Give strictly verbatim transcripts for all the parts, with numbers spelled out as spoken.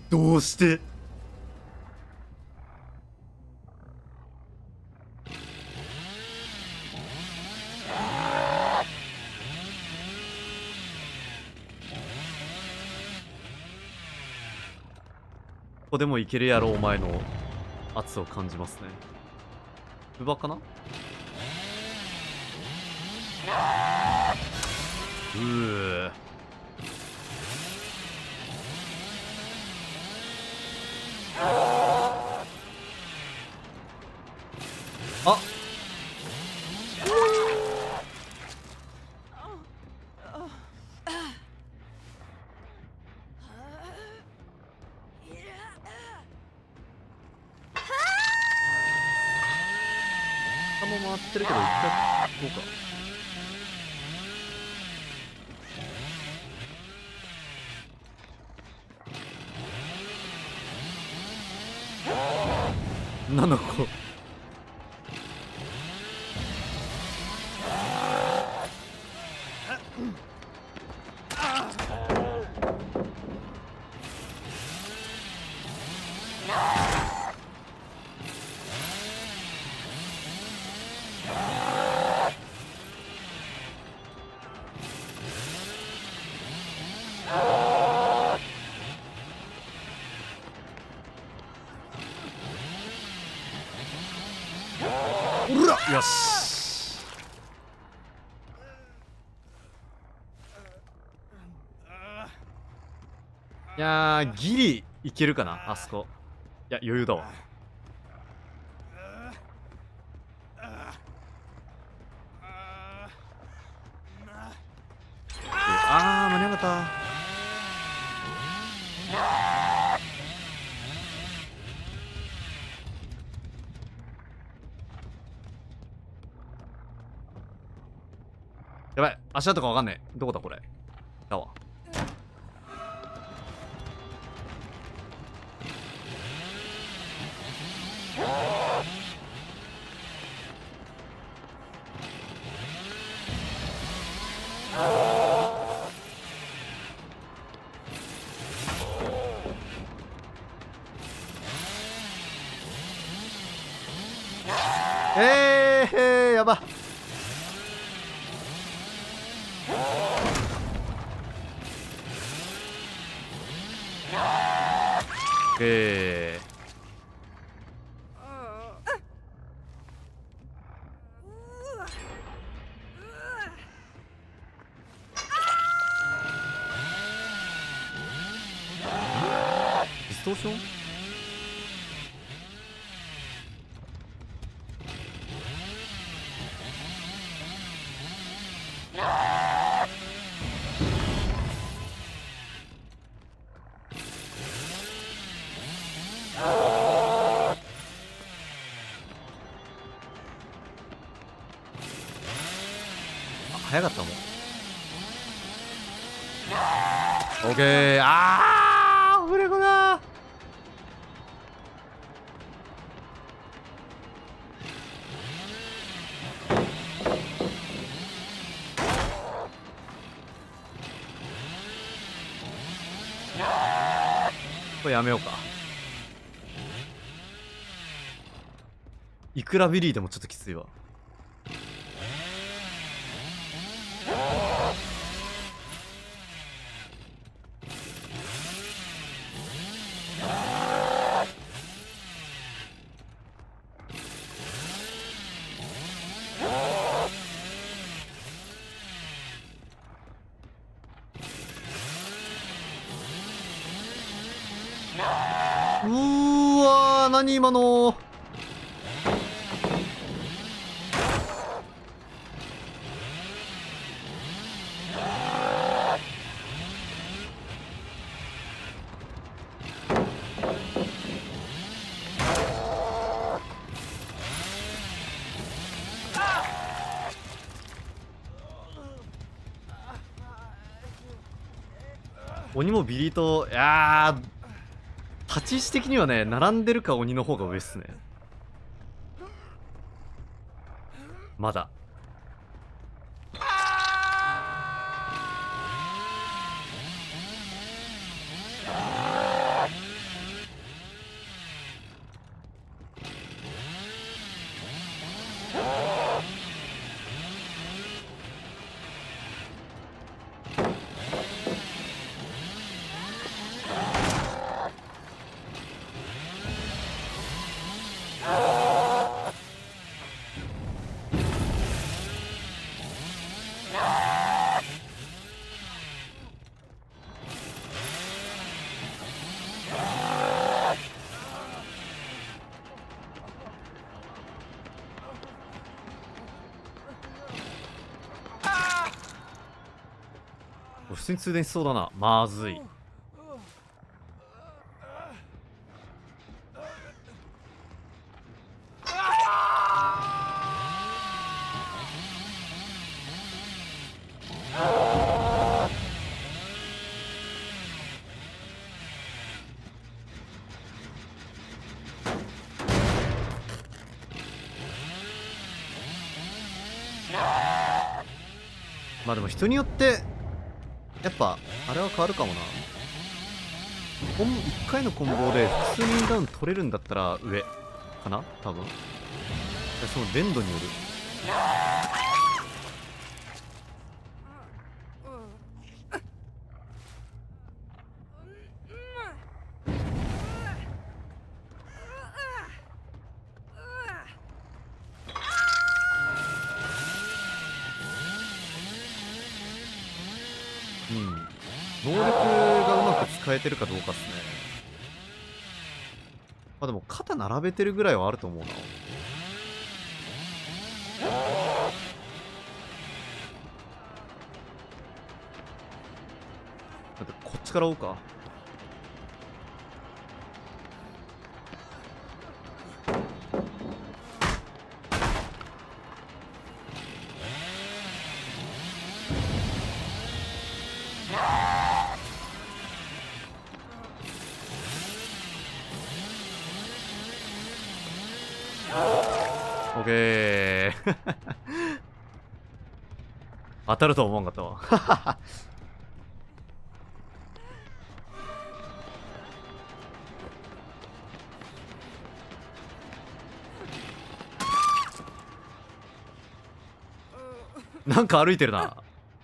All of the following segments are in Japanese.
どうして。ここでもいけるやろお前の圧を感じますね。乳母かな。うーあっ頭回ってるけど一回どうか。なの子よし。いやーギリいけるかなあそこ。いや余裕だわ。あー間に合わなかった。やばい足跡かわかんねえ。どこだこれ。だわ。えー、えー、やば。えーディストーション。早かったもん。オッケー。あーフレコだ。これやめようか。いくらビリーでもちょっときついわ。うーわー何今の。鬼もビリーと、いやー立ち位置的にはね並んでるか鬼の方が上っすね。まだ通に通電しそうだな。まずい。まあでも人によってやっぱあれは変わるかもな。コンいっかいのコンボで複数人ダウン取れるんだったら上かな多分。その連動による。うん、能力がうまく使えてるかどうかっすね。まあでも肩並べてるぐらいはあると思うな。だってこっちから追うか。オッケー当たるとは思わんかったわなんか歩いてるな。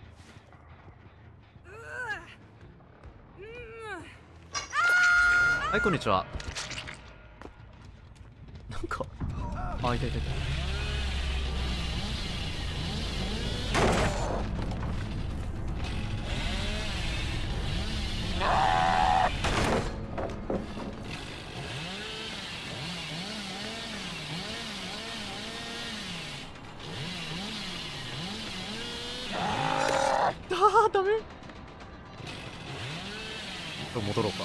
はい、こんにちは。なんかあ、いたいたいた。あーダメ。戻ろうか。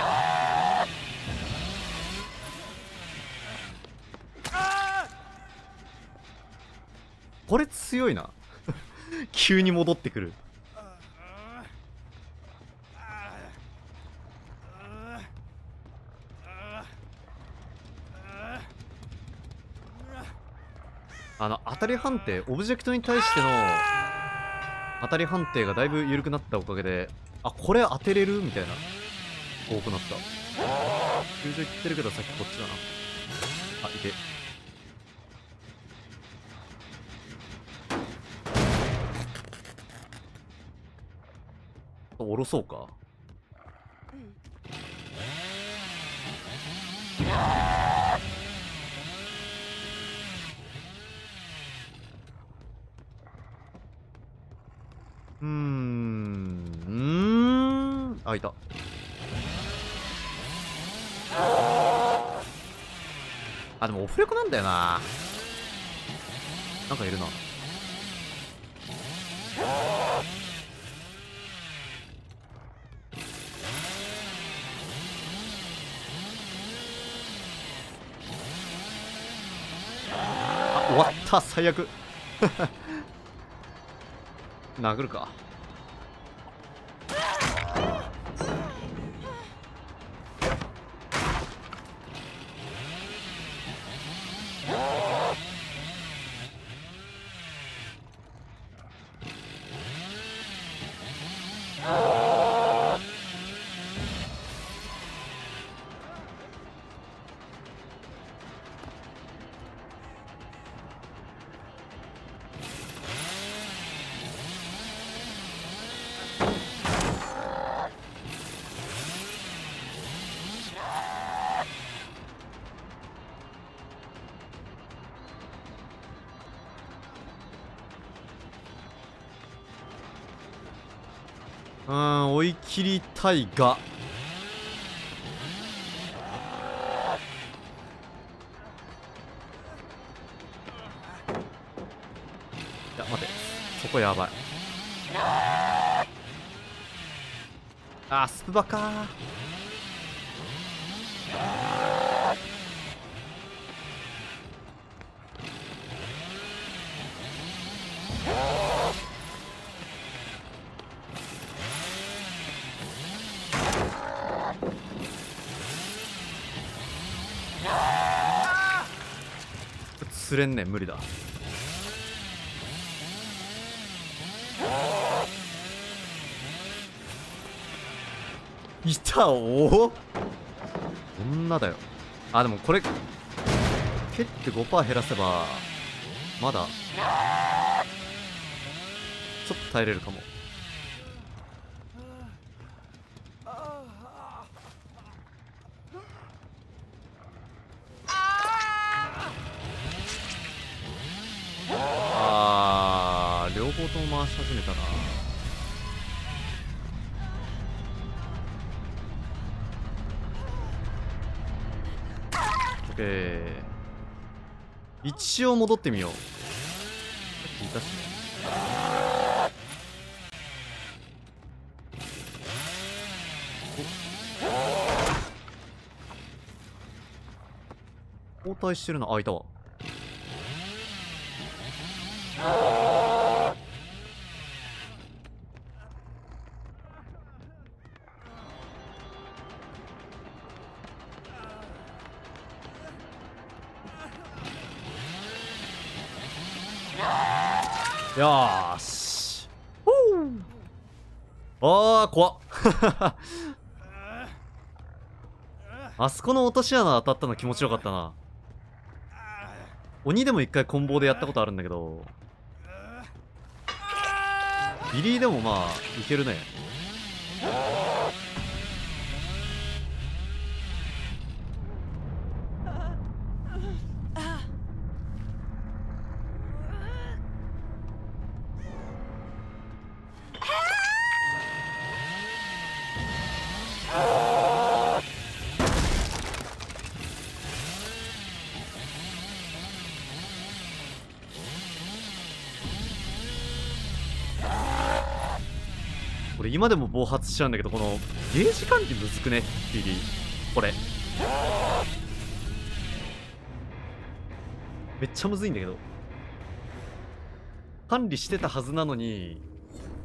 これ強いな急に戻ってくる。あの当たり判定、オブジェクトに対しての当たり判定がだいぶ緩くなったおかげで、あ、これ当てれるみたいな多くなった。救助行ってるけどさっきこっちだな。あ、いて。下ろそうか。うーん、うーん、あ、いた。あ、でもオフレコなんだよな。なんかいるな。あ、終わった、最悪殴るか。うーん、追い切りたいが、いや待て、そこやばい。 あー、スプバかー。釣れんねん、無理だ。いた。おお、女だよ。あ、でもこれ蹴って ごパーセント 減らせばまだちょっと耐えれるかも。あー、両方とも回し始めたな。オッケー、一応戻ってみよう。さっきいたしね。交代してるな。あ、いたわ。よーし。あー、怖っ。あそこの落とし穴当たったの気持ちよかったな。鬼でも一回コンボでやったことあるんだけど、ビリーでもまあいけるね。俺今でも暴発しちゃうんだけど、このゲージ管理むずくね、ビリー。これめっちゃむずいんだけど、管理してたはずなのに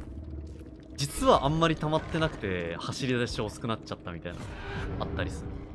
実はあんまり溜まってなくて走り出し遅くなっちゃったみたいなあったりする。